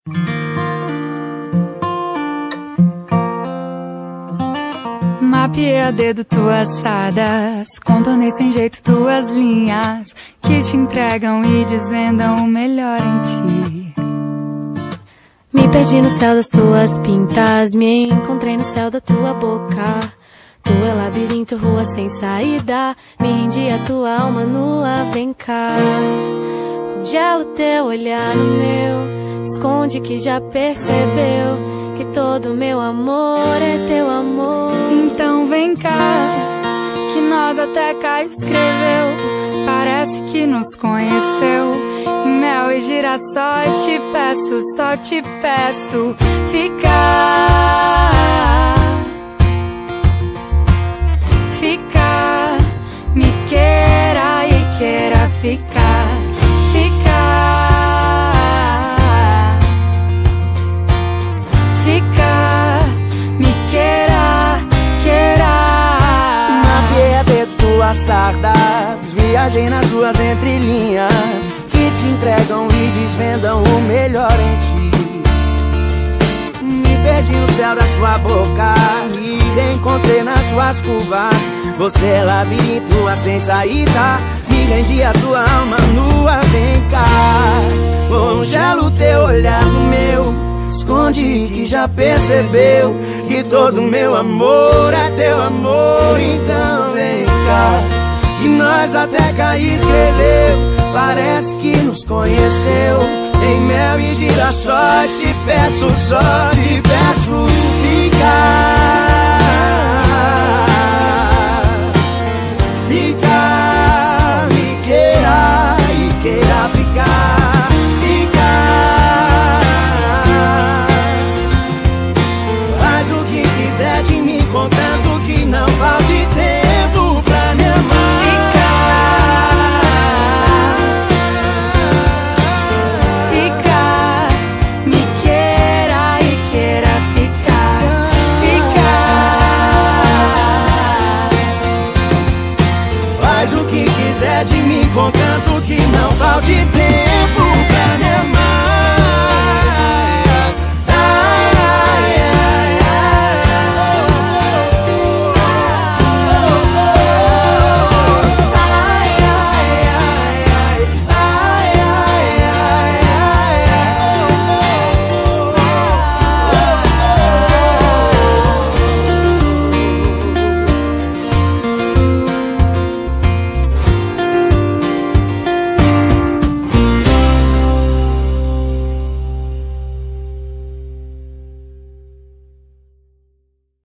Mapeei a dedo tuas sadas, contornei sem jeito tuas linhas que te entregam e desvendam o melhor em ti. Me perdi no céu das suas pintas, me encontrei no céu da tua boca. Tu é labirinto, rua sem saída, me rendi a tua alma nua, vem cá. Congelo teu olhar no meu, esconde que já percebeu que todo meu amor é teu amor. Então vem cá, que nós até cá escreveu, parece que nos conheceu. Em mel e girassóis te peço, só te peço ficar. Ficar, me queira e queira ficar. Ficar, ficar, me queira, queira. Mapeei a dedo tuas sardas, viajei nas ruas entre linhas que te entregam e desvendam o melhor em ti. Me perdi no céu da sua boca, me reencontrei nas suas curvas. Você é labirinto, a sem saída, me rendi a tua alma nua, vem cá. Congelo teu olhar no meu, esconde que já percebeu que todo meu amor é teu amor. Então vem cá, que nós até cá escreveu, parece que nos conheceu. Em mel e girassóis te peço, só te peço ficar.